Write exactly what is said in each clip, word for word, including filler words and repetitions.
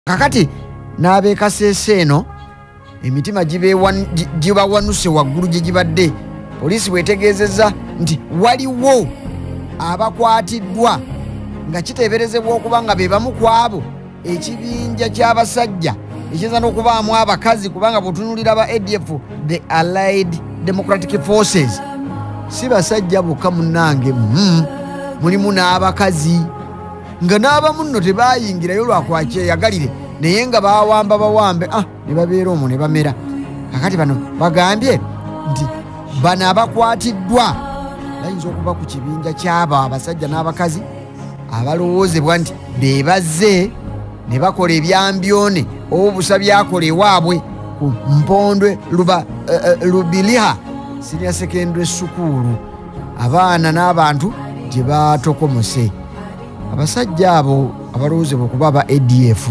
kakati n'abeekasese eno emitima gibawanuse waggulu gye gibadde. Poliisi bwetegeezezza nti waliwo abakwatiddwa nga kiteeberezebwa okuba nga be bamu ku abo ekibinja ky'abasajja ekiyinza n'okubaamu abakazi, kubanga bw'otunuulira ba A D F, the Allied Democratic Forces, si basajja bokka munnange, mm, mulimu n'abakazi nga n'abamu nno tebaayingirayo lwakwakyeyagaliire naye nga bawamba bawambe ah, ne babeera omwo ne bamera. Kakati bano bagambye nti bano abakwatiddwa bayinza okuba ku kibinja ky'abo abasajja n'abakazi abalowoozebwa nti be bazze ne bakola ebyambyone obusa byakola ewaabwe ku Mpondwe Luba, uh, Lubiriha Senior Secondary School, abaana n'abantu gye batokomose. Abasajja abo abalowoozebwa okuba aba A D F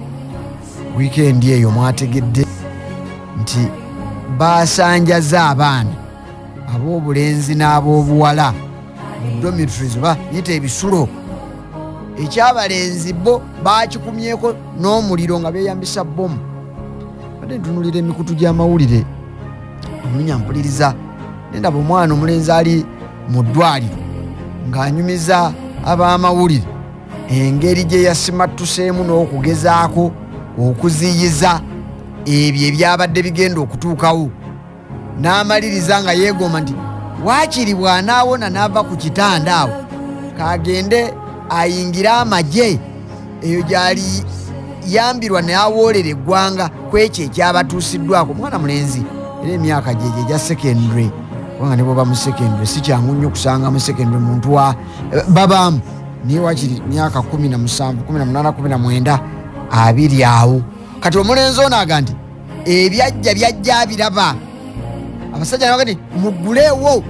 wiikendi eyo mwategedde nti baasanjaza abaana ab'obulenzi n'ab'obuwala mu dormitories oba yita ebisulo. Ekyabalenzi bo baakikumyeko n'omuliro nga beeyambisa bbomu. Badde ntunulira emikutu gy'amawulire omunnyampuliriza nendaba omwana omulenzi ali mu ddwaliro ng'anyumiza ab'amawulire engeri gye yasimattuseemu n'okugezaako okuziyiza ebyo ebyabadde bigenda okutuukawo, n'amaliriza nga yeegomba nti waakiri bw'anaawona n'ava ku kitanda awo kagende ayingira amagye eyo gyali yambirwa n'awoolera eggwanga ku ekyo ekyabatuusiddwako. Omwana mulenzi era emyaka gye gye gya secondary, kubanga ne bwoba mu secondary si kyangu nnyo okusanga mu secondary muntu wa babaamu naye wakiri myaka kumi na musanvu kumi na munaana kumi na mwenda abiri awo. Kati omulenzi ono aga nti ebyajja byajja biraba. Abasajja nabaga nti mugguleewo,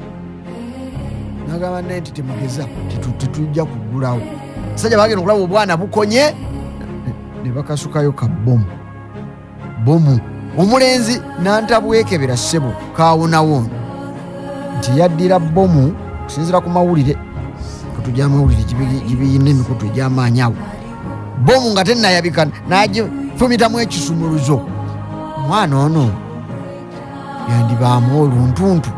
nagamba naye nti temugeza tetujja kuggulawo. Abasajja bagenda okulaba obwana bukonye ne bakasukayo ka bbomu bomu. Omulenzi n'antabwekebera ssebo kaawonawo nti yaddira bbomu okusinziira ku mawulire, emikutu gy'amawulire gibiyina emikutu egy'amaanyi awo, bbomu nga tennayabika n'agifumitamu ekisumuluzo. Omwana ono yandibaamu oluntuntu.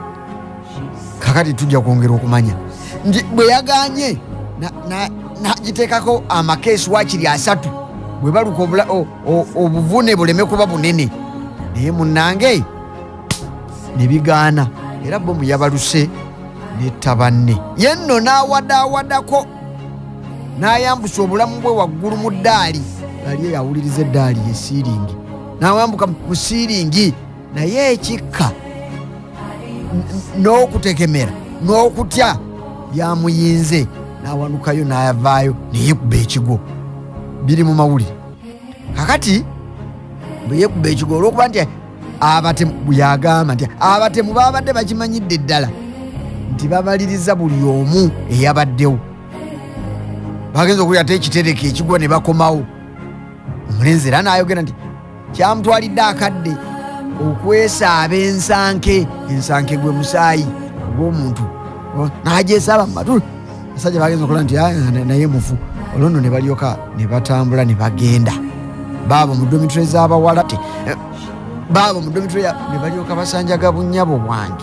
Kakati tujja kwongera okumanya nti bwe yaganye n'agiteekako amakeesi waakiri asatu bwe baluka obuvune buleme kuba bunene, naye munnange ne bigaana era bbomu yabaluse netta banne. Ye nno n'awadaawadako n'ayambusa obulamu bwe waggulu mu ddaali. Ali eyawuliriza eddaali ye siiringi, n'awambuka mu siiringi, naye ekikka n'okutekemera n'okutya byamuyinze n'awanukayo n'ayavaayo neyekuba ekigo. Biri mu mawulire. Kakati bwe yekuba ekigo olw'okuba nti abatemu bweyagamba nti abatemu babadde bakimanyidde ddala nti babaliriza buli omu eyabaddewo. Bagenza okulya ate ekitereke ekigwa ne bakomawo. Omulenzi era n'ayogera nti kyamutwalidde akadde okwesaaba ensanke. Ensanke gwe musaayi ogw'omuntu n'agyesaaba mu matulu. Abasajja bagenza okola nti naye mufu. Olwono ne balyoka ne batambula ne bagenda. Baabo mu dormitory z'abawala te baabo mu dormitory ne balyoka basanjaga bunnyabo bwange.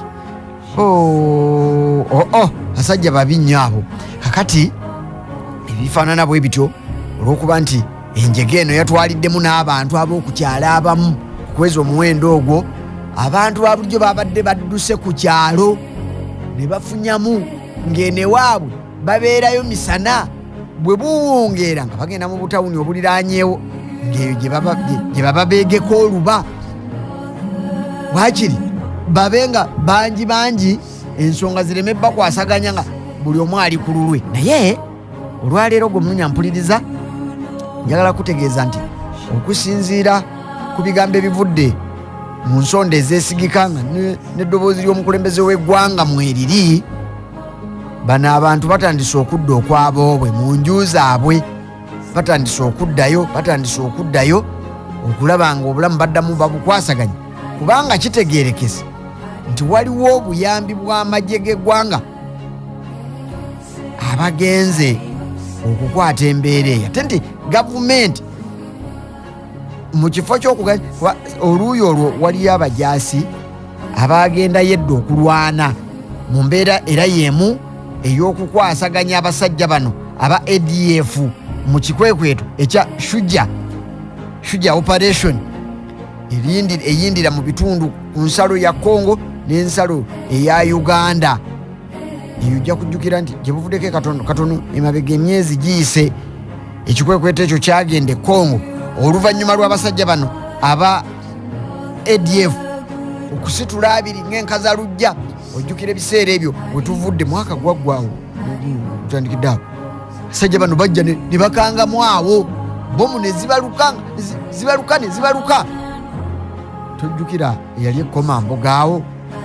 Oh, oh, oh, basajja babi nnyo abo. Kakati ebifaanana bwe bityo olw'okuba nti enjege eno yatwaliddemu n'abantu ab'okukyalo abamu okweza omuwendo ogwo. Abantu ba bulijjo babadde badduse ku kyalo ne bafunyamu ng'enewaabwe babeerayo misana bwe buwungeera nga bagenda mu butawuni obuliraanyeewo ng'eyo gye baba beegeko oluba. Waakiri babe nga bangi bangi ensonga zireme bakwasaganya nga buli omu ali ku lulwe. Naye olwaleero gwe munyampuliriza njagala kutegeeza nti okusinziira ku bigambo ebivudde mu nsonda ezeesigika nga n'eddoboozi ly'omukulembeze w'eggwanga mweriri, bano abantu batandise okudda okwaboobwe mu nju zaabwe. Batandise okuddayo batandise okuddayo okulaba nga obulamu baddamu babukwasaganya, kubanga kitegeerekese nti waliwo obuyambi bw'amagye g'eggwanga abagenze okukwata embeera eyo. Ate nti gavumenti mu kifo ky'okuganya oluuyi olwo waliyo abajaasi abagenda yedda okulwana mu mbeera era y'emu ey'okukwasaganya abasajja bano aba A D F mu kikwekweto ekya Shuja Shuja operation eyindira mu bitundu ku nsalo ya Congo n'ensalo eya Uganda. Eyo ojja kujjukira nti gye buvuddeko katono katono emabega emyezi giyise ekikwekweto ekyo kyagenda e Congo oluvannyuma lw'abasajja bano aba A D F okusitula abiri ng'enkaza lujja. Ojjukira ebiseera ebyo we tuvudde mwaka gwaggwawo kutandikidde awo abasajja bano bajja ne bakangamu awo bomu ne zibaluka zibaluka ne zibaluka. Tojjukira eyali ekkomambogaawo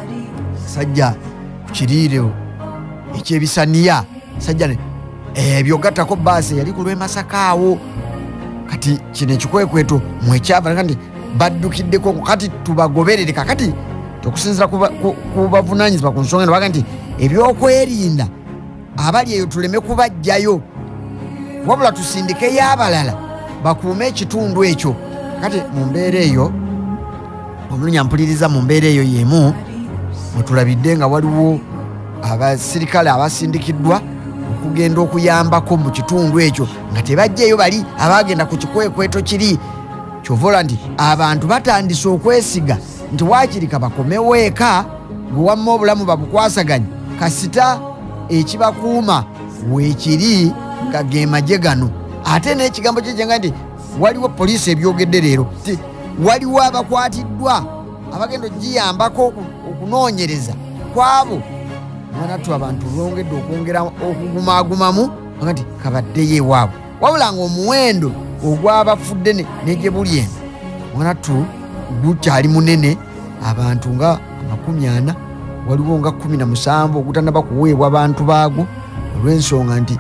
sajja ku kiriire ekyebisaniya sajja ebyo gattako baasi eyali ku lw'e Masaka awo. Kati kino ekikwekweto mwekyava nti baddukiddeko kati tubagoberere kakati okusinziira ku bavunaanyizibwa ku nsonga eno baga nti ebyokwerinda abali eyo tuleme kubajjayo wabula tusindikeyo abalala bakuume ekitundu ekyo. Kati mu mbeera eyo omulunya mpuliriza mu mbeera eyo yemu mwetulabidde nga waliwo abasirikale abasindikiddwa okugenda okuyambako mu kitundu ekyo nga tebajjayo bali abagenda ku kikwekweto kiri. Kyovola nti abantu batandise okwesiga nti waakirika bakomewo eka gwe wamma obulamu babukwasaganye kasita ekibakuuma weekiri nga ge magye gano. Ate n'ekigambo kyejenga nti waliwo poliisi ebyogedde leero ti waliwo abakwatiddwa abagenda ogiyambako okunoonyereza kwabo mwanatu abantu lwongedde okwongera okugumaagumamu aga nti kabaddeyo ewaabwe wabula nga omuwendo ogw'abafudde negye buli eno mwanatu gukyali munene. Abantu nga amakumi ana waliwo nga kumi na musanvu ogutannaba kuweebwa abantu baagwo olw'ensonga nti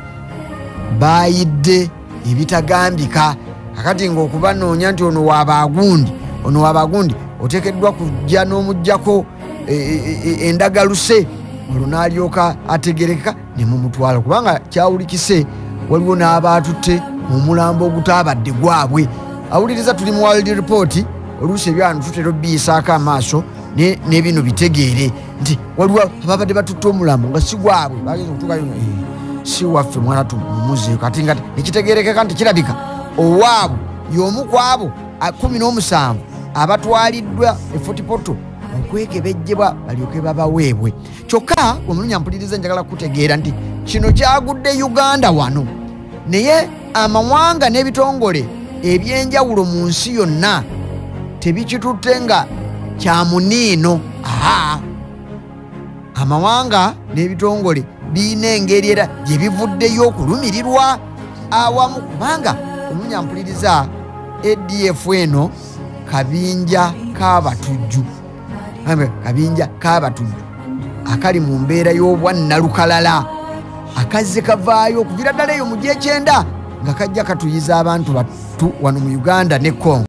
baayidde ebitagambika. Kakati ng'okubanoonya nti ono wabaagundi ono wabaagundi oteekeddwa kujja n'omuggyako endagaluse olwo n'alyoka ategereka ne mumutwala kubanga kyawulikise waliwo n'abaatutte omulambo ogutaabadde gwabwe. Awuliriza tuli mu World Report oluusi ebyantu tutera obbiyisaako amaaso n'ebino bitegeere nti waliwo ababadde batutte omulambo nga si gwabwe bagenza okutuukayo si waffe mwana tumuzeeyo kati nga nekitegeerekeka nti kirabika owaabwe y'omu ku abo kumi n'omusanvu abatwaliddwa efotipoto okwekebejjebwa balyoke babaweebwe. Kyokka omulunya mpuliriza njagala kutegeera nti kino kyagudde Uganda wano naye amawanga n'ebitongole ebyenjawulo mu nsi yonna tebikitutte nga kya muniino. Aha, amawanga n'ebitongole birina engeri era gye bivuddeyo okulumirirwa awamu kubanga omulunya mpuliriza A D F eno kabinja k'abatujju kabinja k'abatujju akali mu mbeera y'obwannalukalala akazze kavaayo okuviira ddala eyo mu gyekyenda nga kajja katuyiza abantu battu wano mu Uganda ne Congo.